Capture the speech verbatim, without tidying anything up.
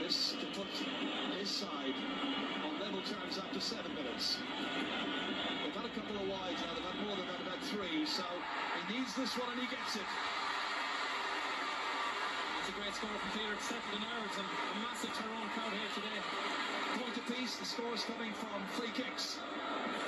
this to put his side on level terms after seven minutes. They've had a couple of wides now, they've had more than that, about three, so he needs this one and he gets it. It's a great score from Peter to settle the nerves, and a massive Tyrone crowd here today. Point apiece, the score is coming from free kicks.